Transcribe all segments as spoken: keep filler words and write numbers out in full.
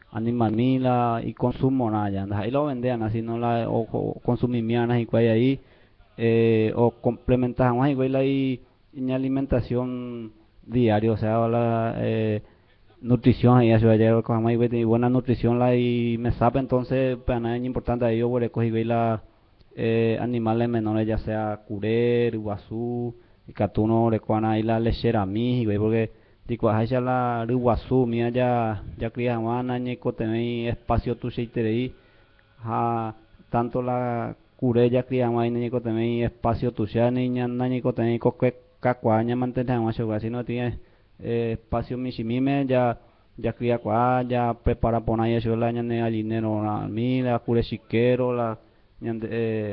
animal mila y consumo na ya ahí lo vendían así no la o, o consumimian y cuay ahí eh, o complementaban ahí la y y alimentación diario o sea la eh, nutrición y eso ayer con más y buena nutrición la y me sabe entonces para nada es importante ahí yo voy a coger la eh, animales menores ya sea curer iguazú y catuno le cuana ahí la lechera mi güey porque digo ya la iguazú mía ya ya cría mana ñeco tenéis espacio tu ahí ha tanto la curer cría más ñeco tenéis espacio tu ya niña ñeco tenéis coque cacuaña mantener más así no tiene eh, espacio misimime ya ya cría cuá ya prepara por ahí eso la ñane alinero la mi la cure chiquero la ñande, eh,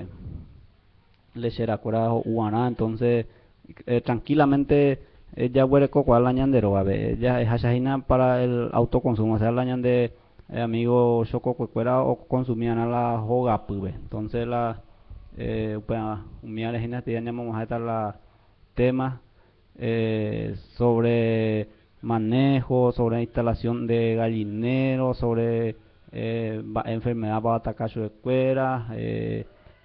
lechera cura uana entonces eh, tranquilamente eh, ya huele coco a la ñandero a ver ya es hachajina para el autoconsumo o sea la ñande eh, amigo choco cuecuera o consumían a la joga pube entonces la eh, pues un mía legina te llamamos a estar la temas eh, sobre manejo, sobre instalación de gallineros, sobre eh, va- enfermedad para atacar su escuela, eh,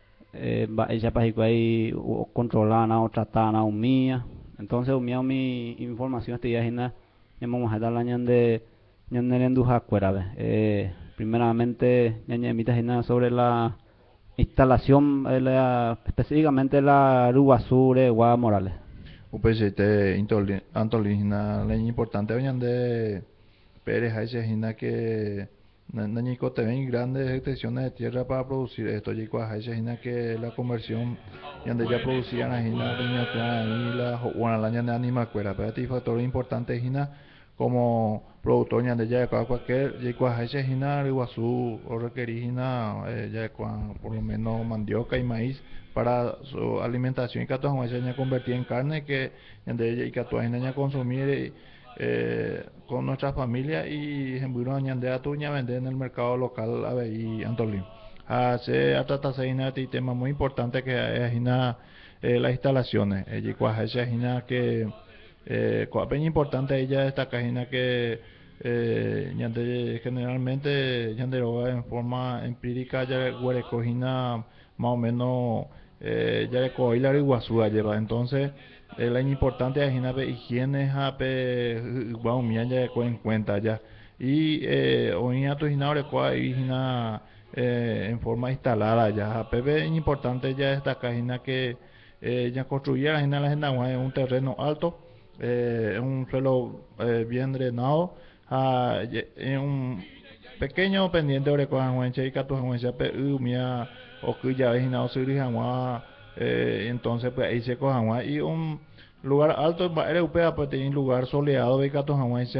eh, va- ella para ahí controlar o tratar a un mía. Entonces, un mía mi información este día es vamos a dar la ñan de ñan de lenduja cuera, eh, primeramente ñan ñan sobre la instalación eh, la- específicamente la Aruba Sur de Guada Morales. Upejete intoli- antolina leña importante venían de Pérez Aishejina que Nañico te ven grandes extensiones de tierra para producir esto. Yico Aishejina que la conversión donde ya producían ajina peña y la bueno la ñande anima cuera. Pero este factor importante jina como productor ñande ya de cualquier Yico Aishejina Iguazú o requerijina eh, ya cua- por lo menos mandioca y maíz para su alimentación y que todas ya convertir en carne que donde y que todas ya consumir eh, eh, con nuestra familia y en Buenos Años tuña vender en el mercado local a ver y Antolín. Hace a tratar de tema muy importante que es eh, las instalaciones. Ella es que eh, es importante ella destaca que eh, ñande- generalmente yanderoga en forma empírica ya recogina más o menos eh, ya recoge la iguazú lleva entonces eh, la importante es la higiene jape vamos mía ya en cuenta ya y eh, hoy a tu hina hina eh, en forma instalada ya jape es importante ya destaca hina que eh, ya construyera hina la agenda en un terreno alto eh, un suelo eh, bien drenado ah, en un pequeño pendiente de Cojanguenche y Catujanguenche mía o que ya ves o Siri Jangua eh, entonces pues ahí se Cojangua y un lugar alto era upea pues tiene un lugar soleado de Catujanguenche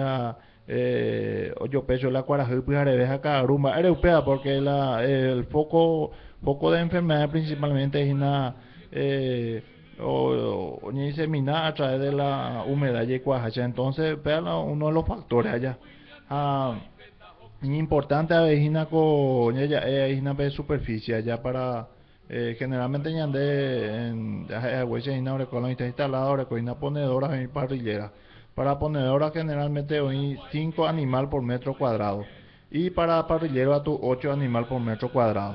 eh, yo pecho la cuarajú pues deja cada rumba era upea porque la, el foco foco de enfermedad principalmente es una eh, o, o ni semina a través de la humedad y cuajacha entonces vean uno de los factores allá ah, importante avejina con ella avejina de superficie allá para eh, generalmente ya de en huella con está instalada con una ponedora y parrillera para ponedora generalmente hoy cinco animal por metro cuadrado y para parrillero a tu ocho animal por metro cuadrado.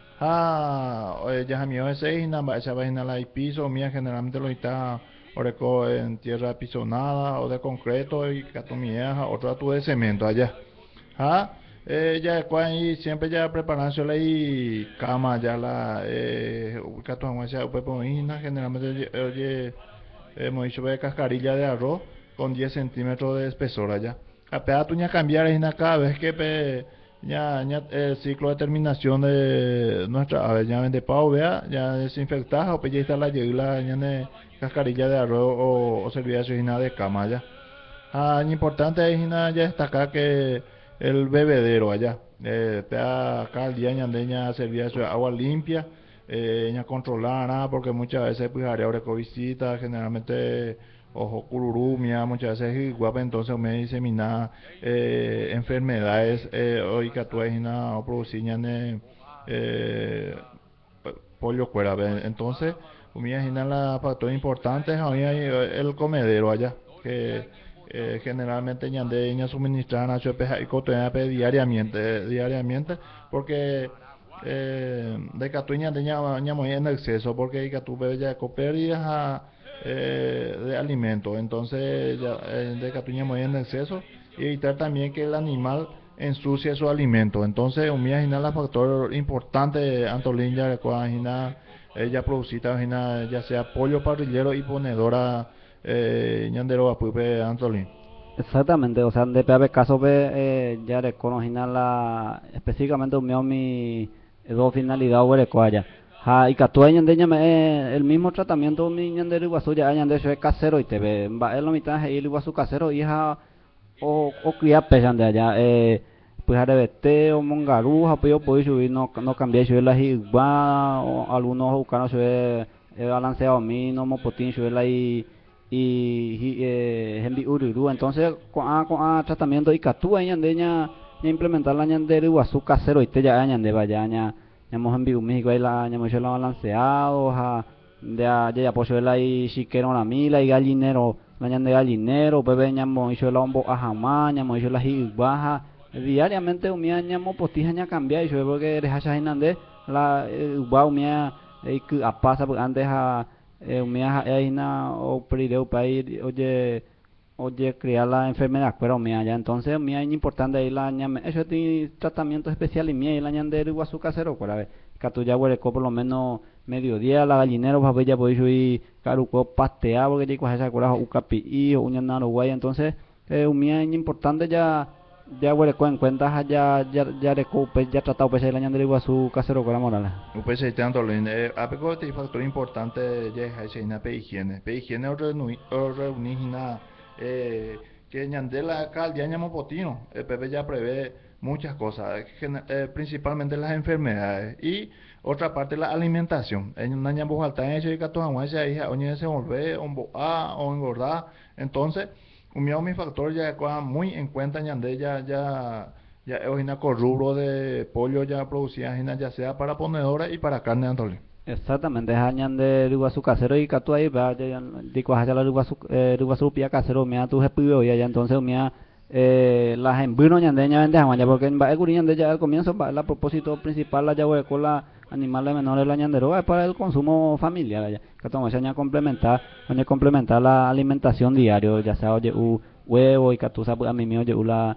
Ah, eh, ya mío ese hina esa vaina la piso mía generalmente lo está oreco en tierra pisonada o de concreto y catomieja otro tu de cemento allá. Ah, eh, ya cuando siempre ya preparándose y cama ya la eh cato sea pues generalmente oye hemos dicho de cascarilla de arroz con diez centímetros de espesor allá. Apenas tú ya cambiar es cada vez que pe, ya, ya el ciclo de terminación de nuestra a ver ya vende pavo vea ya desinfectada o pues ya está la yegla ya de cascarilla de arroz o, o servicio de cama ya. Ah, importante es ya destacar que el bebedero allá, eh, te acá el día ñandeña servía eso de agua limpia, eh, ña controlada nada, porque muchas veces pues área de visita, generalmente ojo cururumia, muchas veces guapa entonces me disemina eh, enfermedades, eh, hoy que tú o producir ñane, eh, pollo fuera, entonces, me imagina la factor importante, había el comedero allá, que eh, generalmente ñande ña suministran a chuepe y cotoyape diariamente, diariamente, porque eh, de catu ñande ña ña muy en exceso, porque y catu bebe ya coperias a eh, de alimento, entonces ya, eh, de catu ña muy en exceso, y evitar también que el animal ensucie su alimento. Entonces un mía la factor importante Antolín ya coagina ella producita ya sea pollo parrillero y ponedora eh, ñandero apupe Antolín. Exactamente, o sea, de peor caso ve eh, ya reconocina la específicamente un mío mi eh, dos finalidad o recuaya. Ha y catu ñande ñame eh, el mismo tratamiento mi ñande iguasu ya ñande eso es casero y te ve va es lo mitad y iguasu casero y ha o o cría pesan de allá eh pues arrebete o mongaruja pues yo puedo subir no no cambié subir la jigua o algunos buscaron subir eh, balanceado mi no mopotín subir la y y eh, hembi ururu entonces con a con a tratamiento y catu ahí ande ña ña implementar la ñande iguazu casero y te ya ñande vaya ña ñamos en México ahí la ñamos la balanceado ja ya ya pues la y chiquero la mila y gallinero la ñande gallinero bebé ñamo hizo la ombo ajama ñamo hizo la baja diariamente umia ñamo postija ña cambia y yo porque deja ya inande la va umia y que apasa antes a umia ahí na o prideu pai oye oye crear la enfermedad pero umia ya entonces umia es importante ahí la ñame eso tiene tratamiento especial y mía y la ñande iguazu casero por a ver catuya huereco por lo menos mediodía la gallinero va ya podéis subir caruco pastear porque ya coge esa cura ucapi y uña naro guay entonces eh, umia es importante ya ya huereco en cuenta ya ya ya reco pues ya tratado pues el año de iguazu casero con la moral Pues ahí tanto eh, apego este factor importante ya es esa pe higiene pe higiene o reuni o reunigina eh, que ñandela cal ya ñamo potino el pepe ya prevé muchas cosas eh, principalmente las enfermedades y otra parte la alimentación en una ñambo falta hecho y cato aguancha hija oñe se volver a o engordar entonces un mi factor ya coja muy en cuenta ñande ya ya ya es una rubro de pollo ya producida ya sea para ponedora y para carne Antolín. Exactamente, es añan de iguazu casero y catu ahí va de coja la iguazu eh iguazu pia casero mea tu jepido y allá entonces mea eh las embuno ñandeña vende ya porque en va el guri ñande ya al comienzo va el propósito principal la ya con la animales menores la ñandero es para el consumo familiar allá que toma se complementar oye complementar la alimentación diario ya sea oye u huevo y catu sabe a mí mío oye la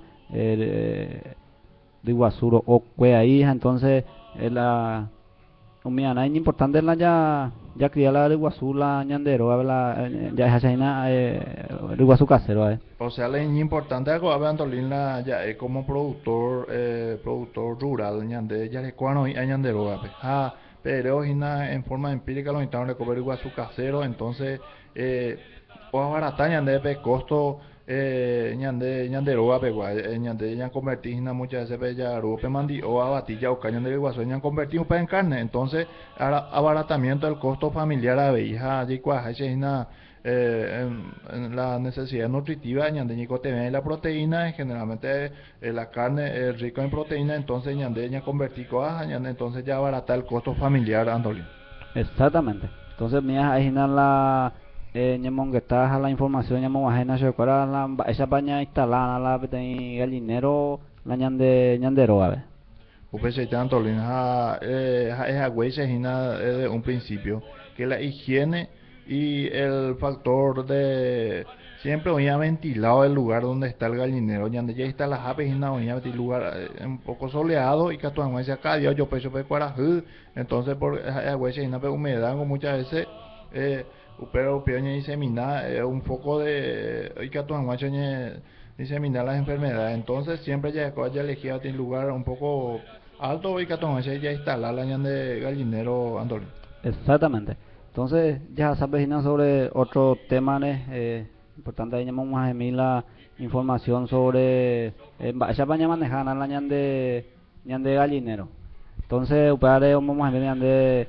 eh, de iguazuro o cue ahí entonces es la Umia na importante la ya ya cría la de Iguazú la ñandero la ya es asaina eh Iguazú casero eh. O sea, la importante algo a Antolín la ya es como productor eh, productor rural ñande ya le cuano y ñandero ah pero hina en forma empírica lo intentaron recoger Iguazú casero entonces eh o abarata ñande pe costo eh ñande ñandero ape guay ñande ya convertir na muchas veces pe ya rupe mandi o abatilla o cañón de Iguazú ya convertir en carne entonces abaratamiento del costo familiar a veija allí cuaja hina eh, en, en la necesidad nutritiva ñande ñico te la proteína generalmente eh, la carne es rico en proteína entonces ñande ña convertir coaja ñande entonces ya abarata el costo familiar Antolín. Exactamente entonces mía ahí la eh ñemon que está la información ñemon ajena se acuerda la esa paña instalada la petén gallinero la ñande ñandero a ver Pues ahí Antolín ja eh ja esa güey se hina desde un principio que la higiene y el factor de siempre voy a ventilado el lugar donde está el gallinero donde ya está la aves y no voy a el lugar eh, un poco soleado y que tu agua se acá yo peso pe cuarajú entonces por agua se ina pe humedad muchas veces eh pero pioña y semina eh, un foco de y que tu agua se diseminar las enfermedades entonces siempre ya haya elegido un lugar un poco alto y que tu agua ya instalar la de gallinero Antolín. Exactamente. Entonces, ya sabes sobre otro tema, eh, importante ahí llamamos a mí la información sobre eh, esa paña manejana la ñande ñande gallinero. Entonces, upare vamos a ver ñande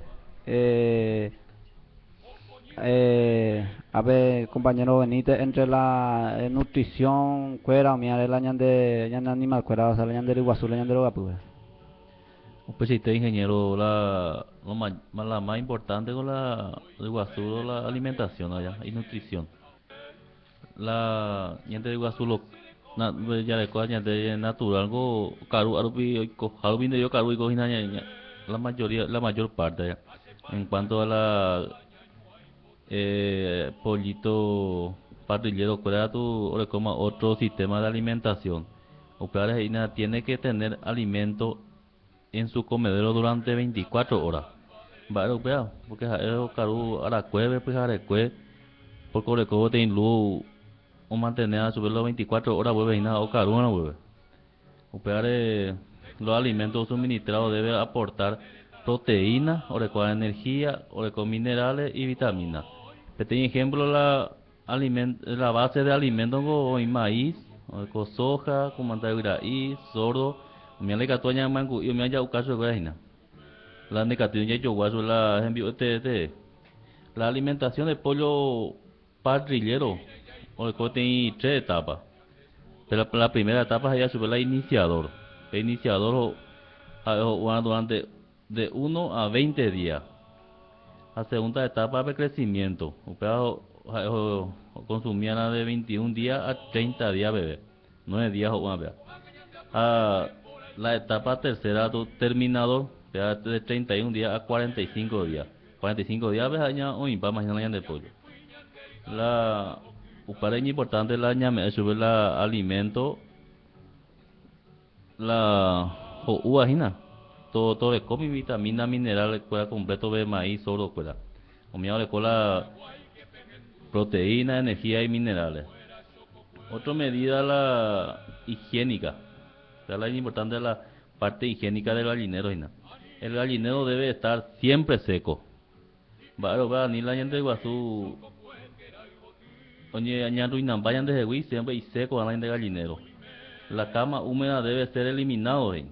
eh, eh, a ver compañero Benítez entre la eh, nutrición cuera o mía la ñande ñande animal cuera o sea la ñande iguazú la ñande rogapuga. Pues si te ingeniero, la, lo ma- ma- la más importante con la de Guasú, la alimentación allá y nutrición. la ñande de Iguazú lo na ya de coa ñande natural go caru arupi ko harubi de yo caru y cogina la mayoría la mayor parte ya. En cuanto a la eh, pollito parrillero fuera tu o coma otro sistema de alimentación o tiene que tener alimento en su comedero durante veinticuatro horas. Vale, vea, porque es caru aracueve, pues arecue, porque le cobo te inlu o mantener a subir los veinticuatro horas, vuelve y nada, o caru no vuelve. O pegar los alimentos suministrados debe aportar proteína, o con energía, o con minerales y vitaminas. Este ejemplo la aliment la base de alimentos con maíz, o con soja, con mantagraí, sordo, me le catoña mango y me haya ucaso de la negativa yo guaso la envío este la alimentación de pollo parrillero o el tiene tres etapas, pero la primera etapa es sobre la iniciador el iniciador o durante de uno a veinte días. La segunda etapa de crecimiento o consumía la de veintiún días a treinta días bebé, nueve días o una vez. A la etapa tercera terminador de treinta y un días a cuarenta y cinco días. cuarenta y cinco días, año o impa mañana de pollo. La para es importante la ñame sobre la alimento la o uajina. Todo todo le come vitamina, minerales, cuela completo de maíz, sordo cuela. O mi le cola proteína, energía y minerales. Otra medida la higiénica. O la importante la parte higiénica del gallinero, ¿no? El gallinero debe estar siempre seco. Vale, va ni la gente guazú. Oye, añado y vayan de Hui siempre y seco a la de gallinero. La cama húmeda debe ser eliminado, ¿eh?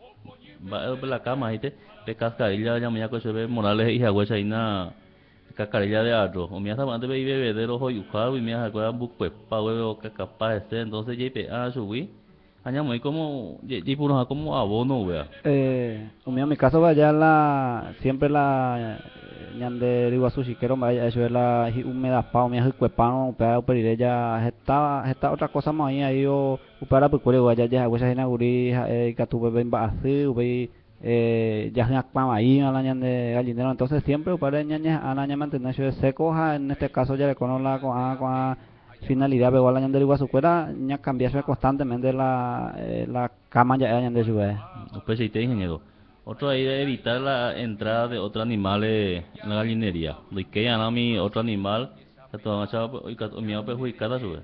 Vale, la cama, ¿viste? De cascarilla, ya me ya que se ve Morales y Jagüesa y na cascarilla de arroz. O me hace antes de bebedero hoy ujado y me hace acuerdan buque pa huevo que capaz de ser. Entonces, ya pe a subir. Aña muy como y por como abono wea eh en mi caso vaya la siempre la ñande Iguazú chiquero vaya eso es la humedad pa mi hace cuepano para operar ya está está otra cosa más ahí ahí o para pues cuele vaya ya huesa inaguri eh que tu bebé va así ve eh ya se acaba ahí a la ñande gallinero entonces siempre para ñaña a la ña mantener eso seco en este caso ya le cono la con con finalidad pero la ñande Iguazú fuera ña cambiarse constantemente la eh, la cama ya ñande su vez pues si te ingeniero otro ahí de evitar la entrada de otros animales en la gallinería lo que ya no mi otro animal que todo machado y mi perjudicada su vez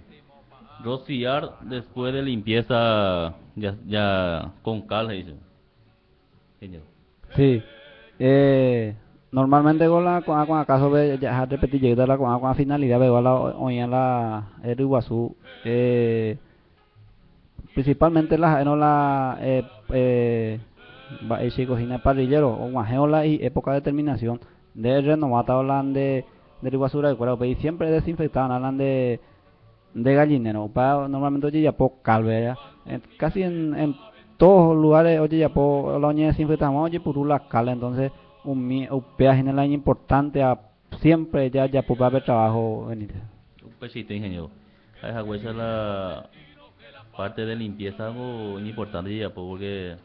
rociar después de limpieza ya ya con cal dice ingeniero sí eh normalmente con la con con acaso ve ya repetir llega la con con finalidad veo la hoy en la el Iguazú eh principalmente la no la eh eh va ese cocina parrillero o guajeola y época de terminación de renovar hablan de de Iguazú de cuero y siempre desinfectaban hablan de de gallinero para normalmente oye ya po calvera casi en en todos los lugares oye ya po la oña desinfectamos oye por la cal entonces un mi un peaje en el año importante a siempre ya ya por haber trabajo venir pues sí te ingeniero esa huesa la parte de limpieza algo importante ya porque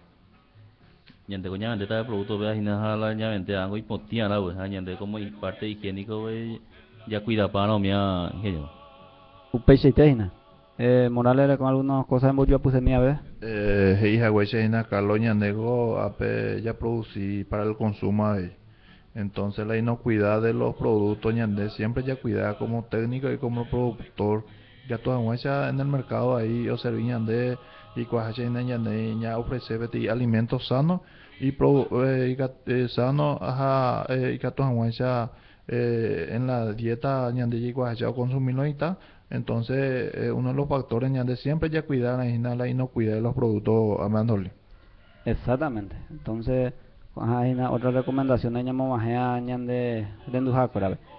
ñande coña de tal producto veas y nada la ñamente algo importante la pues ñande como parte higiénico ya cuida para no mía ingeniero un peixe teina eh Morales con algunas cosas en bollo puse mía vez eh hija huesa en caloña nego ape ya producí para el consumo ahí. Entonces la inocuidad de los productos ñande siempre ya cuidada como técnico y como productor ya toda muestra en el mercado ahí o servían de y cuaje en ñande ya ofrece alimentos sanos y pro, eh, y eh, sano ajá eh, y que toda muestra eh, en la dieta ñande y cuaje o consumirlo y tal. Entonces eh, uno de los factores ñande siempre ya cuidar la inocuidad de los productos amándole. Exactamente. Entonces, hay otra recomendación de ñamo majea ñande de endujar